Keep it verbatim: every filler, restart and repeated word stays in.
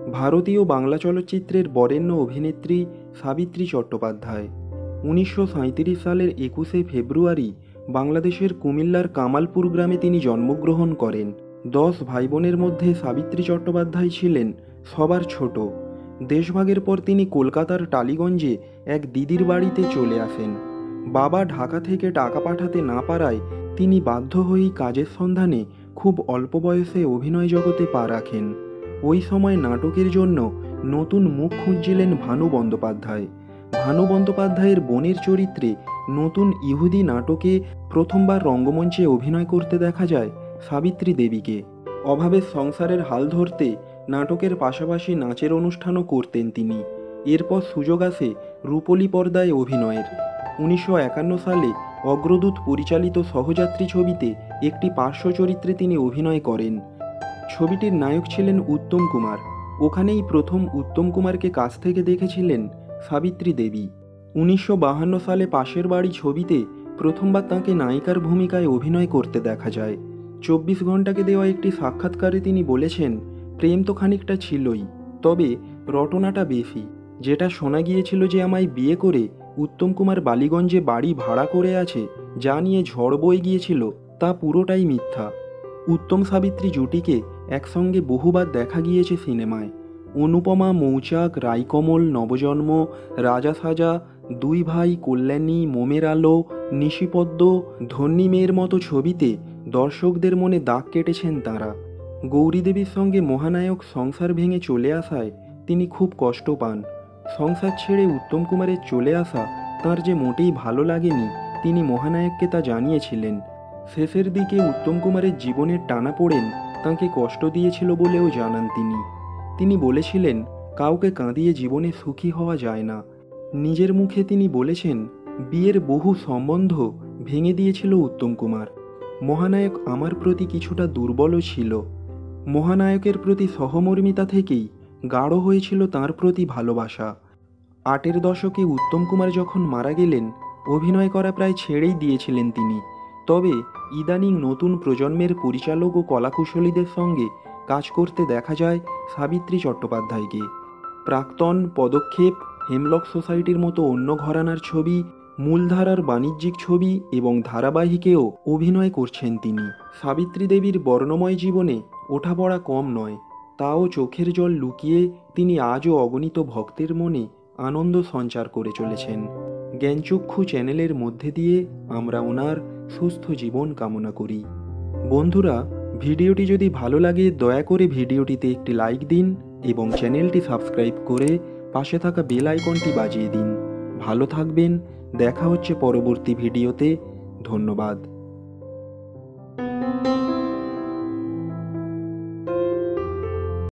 ভারতীয় বাংলা চলচ্চিত্রের বরেণ্য অভিনেত্রী সাবিত্রী চট্টোপাধ্যায়। উনিশশো সাঁইত্রিশ সালের একুশে ফেব্রুয়ারি বাংলাদেশের কুমিল্লার কামালপুর গ্রামে তিনি জন্মগ্রহণ করেন। দশ ভাইবোনের মধ্যে সাবিত্রী চট্টোপাধ্যায় ছিলেন সবার ছোট। দেশভাগের পর তিনি কলকাতার টালিগঞ্জে এক দিদির বাড়িতে চলে আসেন। বাবা ঢাকা থেকে টাকা পাঠাতে না পারায় তিনি বাধ্য হয়েই কাজের সন্ধানে খুব অল্প বয়সে অভিনয় জগতে পা রাখেন। ওই সময় নাটকের জন্য নতুন মুখ খুঁজছিলেন ভানু বন্দ্যোপাধ্যায়। ভানু বন্দ্যোপাধ্যায়ের বোনের চরিত্রে নতুন ইহুদি নাটকে প্রথমবার রঙ্গমঞ্চে অভিনয় করতে দেখা যায় সাবিত্রী দেবীকে। অভাবের সংসারের হাল ধরতে নাটকের পাশাপাশি নাচের অনুষ্ঠানও করতেন তিনি। এরপর সুযোগ আসে রূপলী পর্দায় অভিনয়ের। উনিশশো একান্ন সালে অগ্রদূত পরিচালিত সহযাত্রী ছবিতে একটি পার্শ্ব চরিত্রে তিনি অভিনয় করেন। ছবিটির নায়ক ছিলেন উত্তম কুমার। ওখানেই প্রথম উত্তম কুমারকে কাছ থেকে দেখেছিলেন সাবিত্রী দেবী। উনিশশো বাহান্ন সালে পাশের বাড়ি ছবিতে প্রথমবার তাঁকে নায়িকার ভূমিকায় অভিনয় করতে দেখা যায়। চব্বিশ ঘন্টাকে দেওয়া একটি সাক্ষাৎকারে তিনি বলেছেন, প্রেম তো খানিকটা ছিলই, তবে রটনাটা বেশি। যেটা শোনা গিয়েছিল যে আমায় বিয়ে করে উত্তম কুমার বালিগঞ্জে বাড়ি ভাড়া করে আছে, যা নিয়ে ঝড় বয়ে গিয়েছিল, তা পুরোটাই মিথ্যা। উত্তম সাবিত্রী জুটিকে একসঙ্গে বহুবার দেখা গিয়েছে সিনেমায়। অনুপমা, মৌচাক, রাইকমল, নবজন্ম, রাজা সাজা, দুই ভাই, কল্যাণী, মোমের আলো, নিশিপদ্ম, ধন্যী মেয়ের মতো ছবিতে দর্শকদের মনে দাগ কেটেছেন তাঁরা। গৌরীদেবীর সঙ্গে মহানায়ক সংসার ভেঙে চলে আসায় তিনি খুব কষ্ট পান। সংসার ছেড়ে উত্তম কুমারের চলে আসা তাঁর যে মোটেই ভালো লাগেনি, তিনি মহানায়ককে তা জানিয়েছিলেন। শেষের দিকে উত্তম কুমারের জীবনের টানাপোড়েন তাঁকে কষ্ট দিয়েছিল বলেও জানান তিনি। তিনি বলেছিলেন, কাউকে কাঁদিয়ে জীবনে সুখী হওয়া যায় না। নিজের মুখে তিনি বলেছেন, বিয়ের বহু সম্বন্ধ ভেঙে দিয়েছিল উত্তম কুমার। মহানায়ক আমার প্রতি কিছুটা দুর্বলও ছিল। মহানায়কের প্রতি সহমর্মিতা থেকেই গাঢ় হয়েছিল তাঁর প্রতি ভালোবাসা। আটের দশকে উত্তম কুমার যখন মারা গেলেন, অভিনয় করা প্রায় ছেড়েই দিয়েছিলেন তিনি। তবে ইদানিং নতুন প্রজন্মের পরিচালক ও কলাকুশলীদের সঙ্গে কাজ করতে দেখা যায় সাবিত্রী চট্টোপাধ্যায়কে। প্রাক্তন, পদক্ষেপ, হেমলক সোসাইটির মতো অন্য ঘরানার ছবি, মূলধারার বাণিজ্যিক ছবি এবং ধারাবাহিকেও অভিনয় করছেন তিনি। সাবিত্রী দেবীর বর্ণময় জীবনে ওঠাপড়া কম নয়, তাও চোখের জল লুকিয়ে তিনি আজও অগণিত ভক্তের মনে আনন্দ সঞ্চার করে চলেছেন। জ্ঞানচক্ষু চ্যানেলের মধ্যে দিয়ে আমরা ওনার সুস্থ জীবন কামনা করি। বন্ধুরা, ভিডিওটি যদি ভালো লাগে দয়া করে ভিডিওটিতে একটি লাইক দিন এবং চ্যানেলটি সাবস্ক্রাইব করে পাশে থাকা বেল আইকনটি বাজিয়ে দিন। ভালো থাকবেন, দেখা হচ্ছে পরবর্তী ভিডিওতে। ধন্যবাদ।